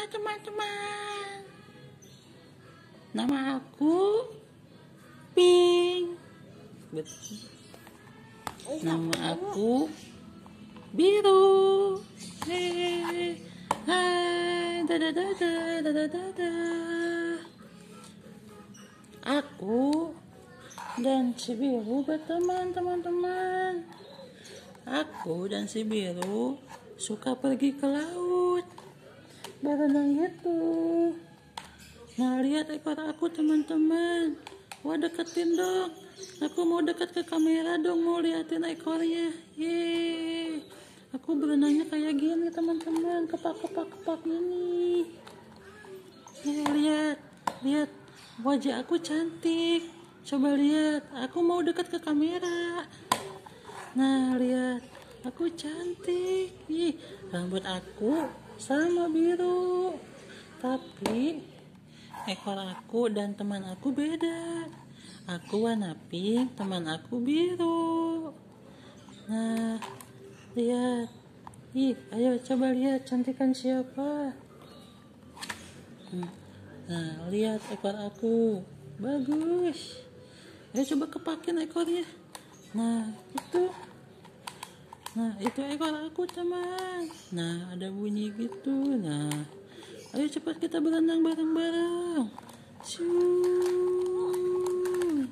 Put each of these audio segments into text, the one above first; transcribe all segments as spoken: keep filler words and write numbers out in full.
Hai teman-teman, nama aku Pink. Betul. Nama aku Biru. Hei, hai, dadah dadah dadah dadah. Aku dan si Biru berteman teman-teman. Aku dan si Biru suka pergi ke laut, berenang gitu. Nah, lihat ekor aku teman-teman. Wah, deketin dong. Aku mau dekat ke kamera dong, mau liatin ekornya. Yeay. Aku berenangnya kayak gini teman-teman, kepak-kepak-kepak ini. Nih, lihat, lihat wajah aku cantik. Coba lihat, aku mau dekat ke kamera. Nah, lihat, aku cantik. Ih, rambut aku sama biru, tapi ekor aku dan teman aku beda. Aku warna pink, teman aku biru. Nah, lihat. Ih, ayo coba lihat cantikan siapa. Nah, lihat ekor aku. Bagus. Ayo coba kepakin ekornya. Nah, itu. Nah, itu ekor aku teman. Nah, ada bunyi gitu. Nah, ayo cepat kita berenang bareng-bareng. Shoo.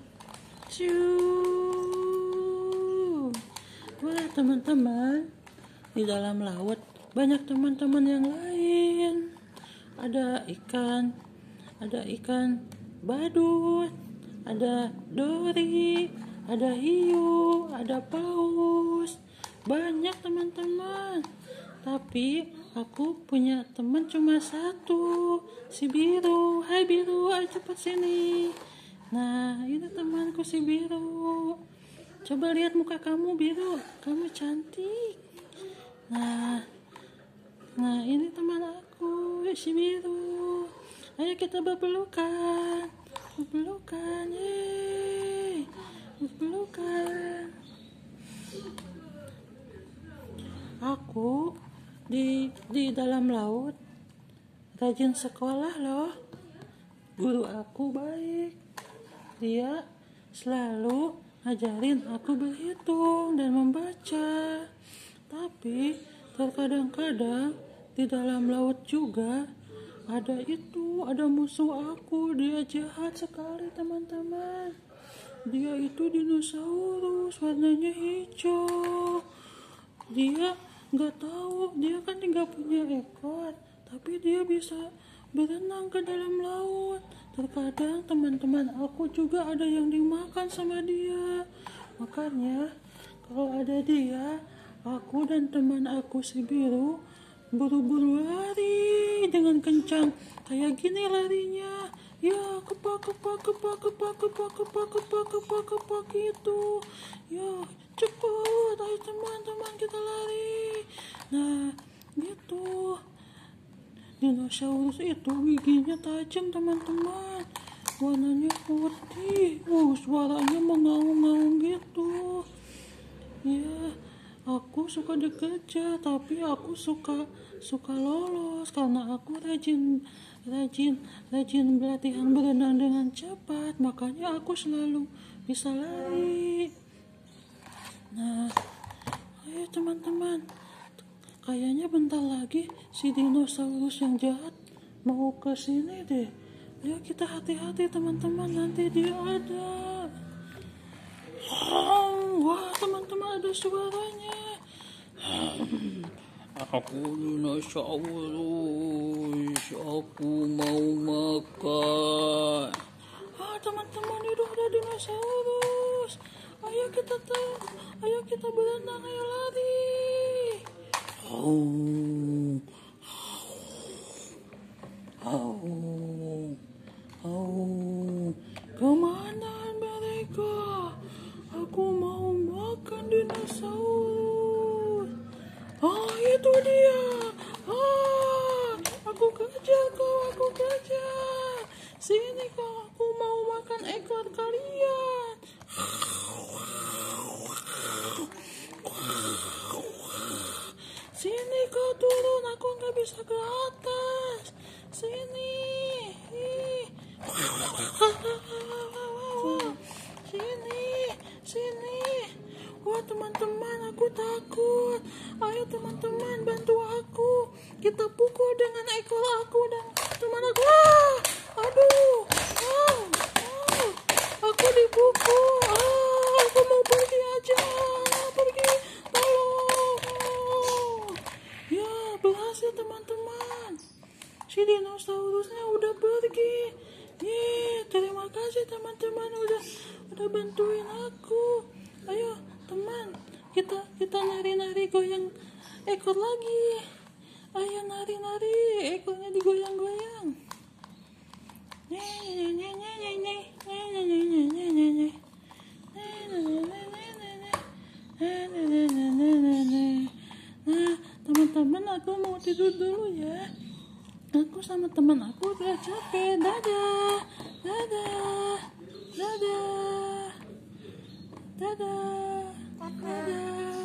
Shoo. Wah, teman-teman, di dalam laut banyak teman-teman yang lain. Ada ikan, ada ikan badut, ada dori, ada hiu, ada paus. Banyak teman-teman. Tapi aku punya teman cuma satu, si Biru. Hai Biru, ayo cepat sini. Nah, ini temanku si Biru. Coba lihat muka kamu Biru, kamu cantik. Nah, nah ini teman aku si Biru. Ayo kita berpelukan, berpelukan, yeay, berpelukan. Aku di di dalam laut rajin sekolah loh. Guru aku baik. Dia selalu ngajarin aku berhitung dan membaca. Tapi terkadang-kadang di dalam laut juga ada itu, ada musuh aku. Dia jahat sekali teman-teman. Dia itu dinosaurus, warnanya hijau. Dia nggak tahu, dia kan nggak punya ekor, tapi dia bisa berenang ke dalam laut. Terkadang teman-teman aku juga ada yang dimakan sama dia. Makanya kalau ada dia, aku dan teman aku si Biru buru-buru lari dengan kencang. Kayak gini larinya. Ya, kepak kepak kepak kepak kepak kepak kepak kepak kepak gitu. Ya, cepat, ayo teman-teman kita lari. Nah, gitu. Dinosaurus itu giginya tajam teman-teman. Warnanya putih. Oh, suaranya mengaung-ngaung gitu. Ya, aku suka dikejar, tapi aku suka suka lolos karena aku rajin rajin rajin latihan berenang dengan cepat, makanya aku selalu bisa lari. Nah, ayo teman-teman, kayaknya bentar lagi si dinosaurus yang jahat mau ke sini deh. Ya, kita hati-hati teman-teman, nanti dia ada. Wah, teman-teman, ada suaranya. Aku dinosaurus, aku mau makan. Ah, teman-teman, itu ada dinosaurus. Ayo kita tahu, ayo kita berenang, ayo lari. Oh, oh, Oh, kemana mereka? Aku mau makan dinosaurus. Ah, itu dia. Ah, aku kejar kau, aku kejar. Sini kau, aku mau makan ekor kalian. Sini kau tuh. kita pukul dengan ekor aku dan teman aku. Wah, aduh, ah, ah, aku dipukul. Ah, aku mau pergi aja, pergi, tolong. Ah. Ya, berhasil teman-teman. Si dinosaurusnya udah pergi. Nih, terima kasih teman-teman udah udah bantuin aku. Ayo, teman, kita kita nari-nari goyang ekor lagi. Ayo nari-nari, ekornya digoyang-goyang. Nah, teman-teman, aku mau tidur dulu ya. Aku sama teman aku udah capek. Dadah, dadah, dadah, dadah, dadah.